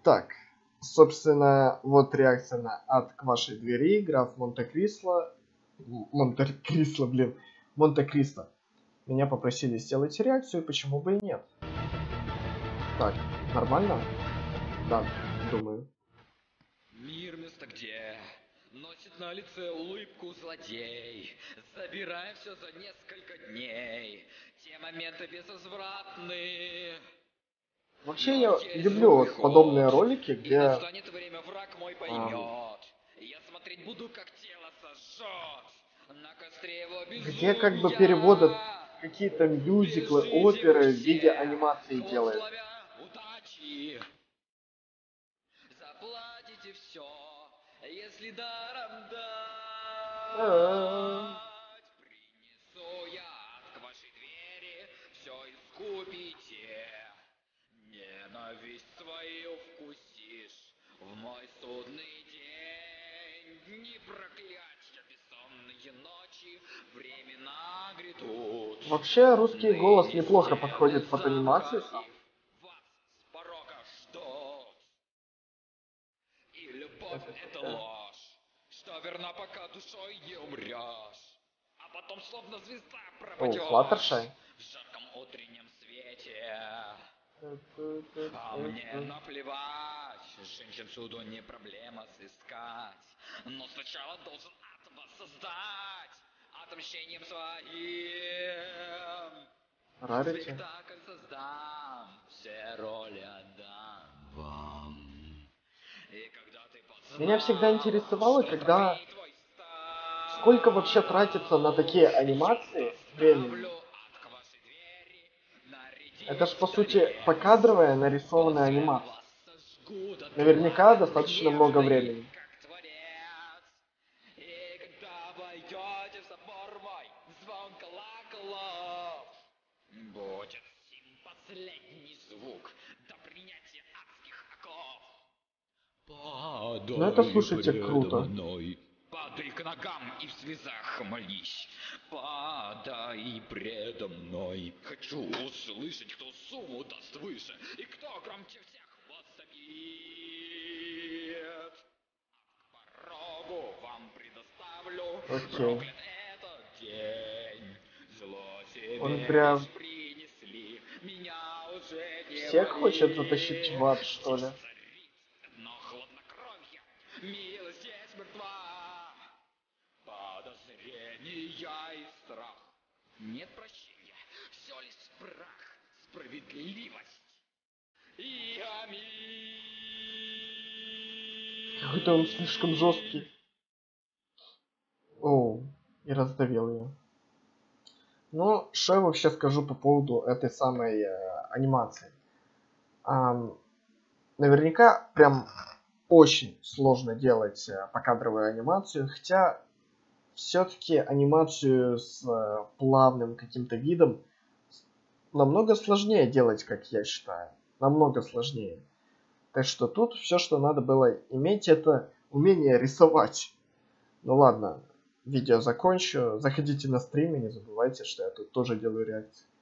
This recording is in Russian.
Так, собственно, вот реакция на «Ад к вашей двери», граф Монте-Кристо. Монте-Кристо, блин. Монте-Кристо. Меня попросили сделать реакцию, почему бы и нет. Так, нормально? Да, думаю. Мир место где носит на лице улыбку злодей, забирая все за несколько дней. Те моменты безвозвратны. Вообще, Но я есть люблю свой вот подобные ход. ролики, И где настанет время, враг мой поймет. Я смотреть буду, как тело сожжет. На костре его где как бы переводят безумия. какие-то мюзиклы, Бежите вы оперы в виде все, анимации хвост делают. ловя удачи. Заплатите все, если даром дать. Принесу я к вашей двери, все искупите. Ненависть свою вкусишь в мой судный день. Дни проклятья, бессонные ночи, времена грядут. Вообще, русский голос Ныне неплохо стены подходит под замка анимацию сам. их вас с порога ждут. И любовь это ложь, что верна, пока душой не умрешь. А потом словно звезда О, пропадешь Флаттершай. в жарком утреннем свете. А мне наплевать, женщин всюду не проблема сыскать. Но сначала должен ад воссоздать отмщением своим. Рарити. Спектакль создам, все роли отдам вам. И когда ты Меня всегда познал, интересовало, что когда трофей твой стал, сколько вообще тратится на такие анимации времени. доставлю ад к вашей двери, Это нарядив ж по сути вдовец. покадровая нарисованная После анимация. вас сожгу Наверняка дотла, достаточно много нежный, времени. как творец. И когда войдете в собор мой, звон колоколов будет сим последний звук до принятия адских оков. Ну это, Падай слушайте, предо круто. мной, падай к ногам и в слезах молись. Падай предо мной, хочу услышать, кто сумму даст выше, и кто громче всех возопит. К порогу вам предоставлю, Окей. проклят этот день. Зло Он себе прям лишь принесли, меня уже не всех хочет болит. затащить в ад, что ли? Но хладнокровье, милость здесь мертва. Подозрения и страх. Нет прощения, все лишь прах. Справедливость и аминь. Какой-то он слишком жесткий. Оу, и раздавил ее. Ну, что я вообще скажу по поводу этой самой анимации. Наверняка прям очень сложно делать покадровую анимацию, хотя все-таки анимацию с плавным каким-то видом намного сложнее делать, как я считаю. Намного сложнее. Так что тут все, что надо было иметь, это умение рисовать. Ну ладно, видео закончу. Заходите на стримы, не забывайте, что я тут тоже делаю реакции.